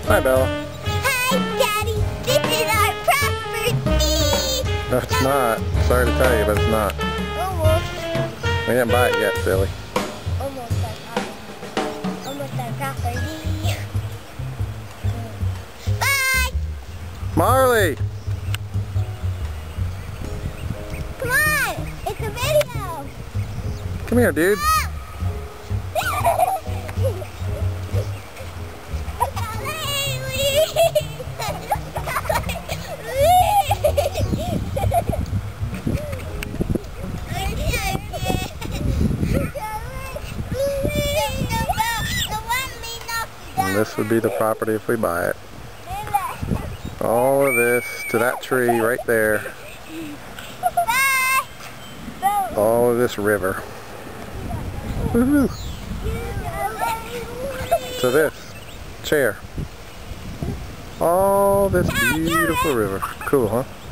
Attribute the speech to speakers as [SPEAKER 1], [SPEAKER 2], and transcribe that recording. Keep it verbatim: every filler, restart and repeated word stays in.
[SPEAKER 1] Hi, Bella.
[SPEAKER 2] Hi, Daddy. This is our property.
[SPEAKER 1] No, it's not. Sorry to tell you, but it's not.
[SPEAKER 2] Almost.
[SPEAKER 1] We didn't buy it yet, silly.
[SPEAKER 2] Almost our property. Almost our property. Bye.
[SPEAKER 1] Marley!
[SPEAKER 2] Come on. It's a video.
[SPEAKER 1] Come here, dude. And this would be the property if we buy it. All of this to that tree right there. All of this river. Woohoo! To this chair. All this beautiful river. Cool, huh?